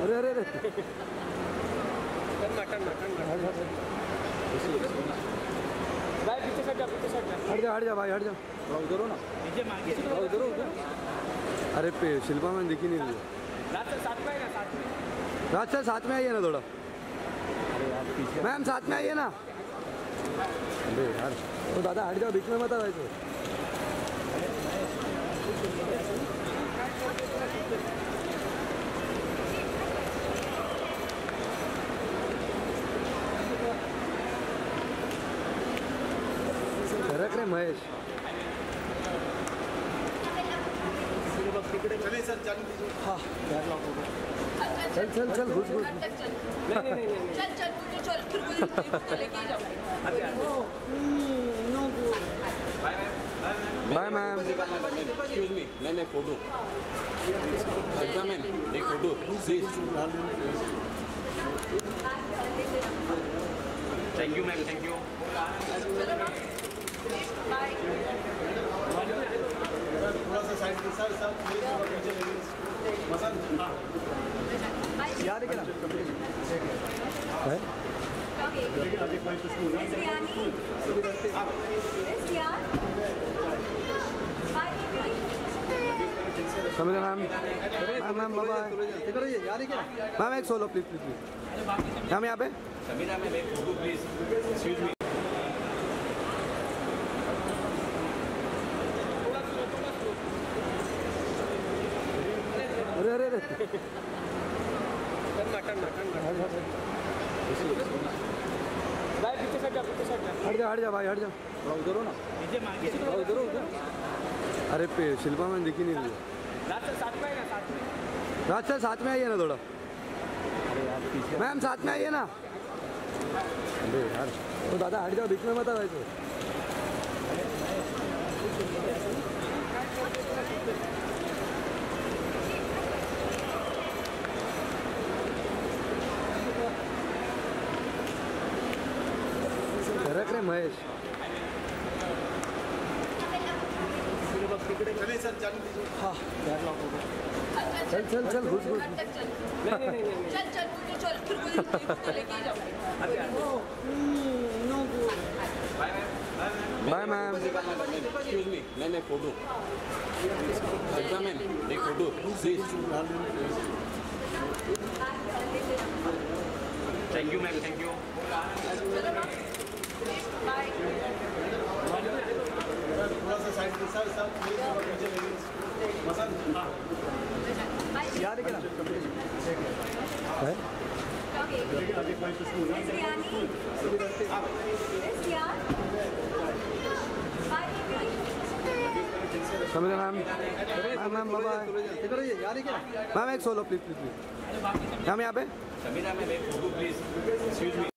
अरे अरे अरे भाई पीछे हट जा हट जा भाई हट जा। उधर हो ना, नीचे मांगे उधर उधर। अरे पे शिल्पा मैम दिखी नहीं रही। रात से साथ में आएगा, साथ में रात से साथ में आइए ना थोड़ा। मैम साथ में आइए ना। अरे यार तो दादा हट जाओ, बीच में मत आओ ऐसे। रख रे महेश। हाँ चल चल चल घुस घुस। Bye ma'am. एक्सक्यूज मी, मैंने फोटो मैन एक photo please. Thank you ma'am, thank you. थोड़ा सा साइड के साथ याद है क्या है? समझ मैम। मैम बाबा याद है क्या मैम? एक solo please please please. Ma'am यहाँ पे समीरा मैम एक फोटो प्लीज। Excuse me. अरे अरे अरे भाई पीछे हट जा हट जा भाई हट जा। उधर हो ना, नीचे मांगे उधर उधर। अरे पे शिल्पा मैम दिखी नहीं रही। रात से साथ में आएगा, साथ में रात से साथ में आइए ना थोड़ा। मैम साथ में आइए ना। अरे यार तो दादा हट जाओ, बीच में मत आओ ऐसे। रख रे महेश। हाँ चल चल चल घुस घुस। Bye ma'am. एक्सक्यूज मी, मैंने फोटो मैन एक photo please. Thank you ma'am, thank you. थोड़ा सा साइड के साथ याद है क्या है? समझ मैम। मैम बाबा याद है क्या मैम? एक solo please please please. Ma'am यहाँ पे समीरा मैम एक फोटो प्लीज। Excuse me.